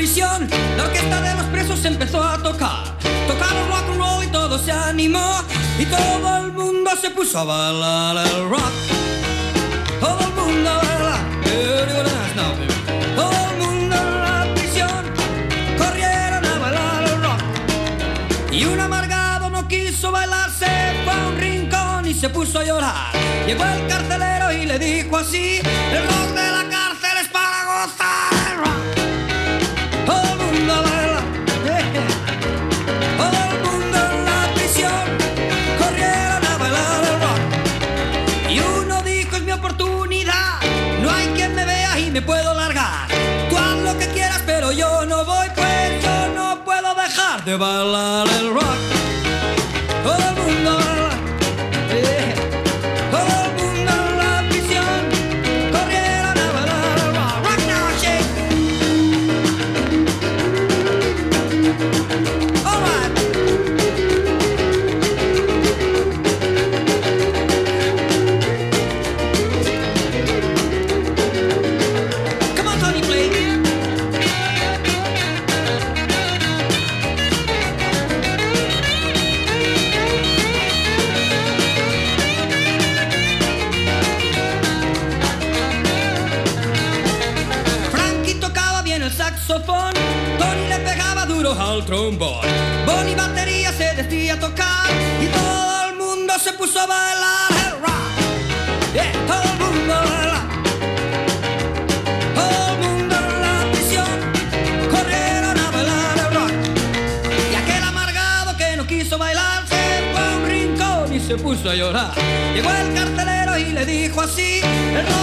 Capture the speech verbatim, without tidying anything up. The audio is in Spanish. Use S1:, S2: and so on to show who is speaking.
S1: prisión, la orquesta de los presos empezó a tocar. Tocaron rock and roll y todo se animó, y todo el mundo se puso a bailar el rock. Todo el mundo a bailar. Todo el mundo en la prisión corrieron a bailar el rock. Y un amargado no quiso bailar, se fue a un rincón y se puso a llorar. Llegó el carcelero y le dijo así: el rock de la cárcel es para gozar el rock. Todo el mundo a bailar. Todo el mundo en la prisión corrieron a bailar el rock. Y uno dijo: es mi oportunidad, no hay quien me vea y me puedo largar. Tú haz lo que quieras pero yo no voy, pues yo no puedo dejar de bailar el rock. Todo el mundo a bailar. Eh. Todo el mundo en la prisión corrieron a bailar el rock. Rock now, shake. All right. Come on, Tony, play. Frankie tocaba bien el saxofón, Tony le pegaba duro al trombón. Bonnie batería se decía tocar, y todo el mundo se puso a bailar el rock. Yeah, todo el mundo a bailar. Todo el mundo en la prisión corrieron a bailar el rock. Y aquel amargado que no quiso bailar se fue a un rincón y se puso a llorar. Llegó el carcelero y le dijo así: el rock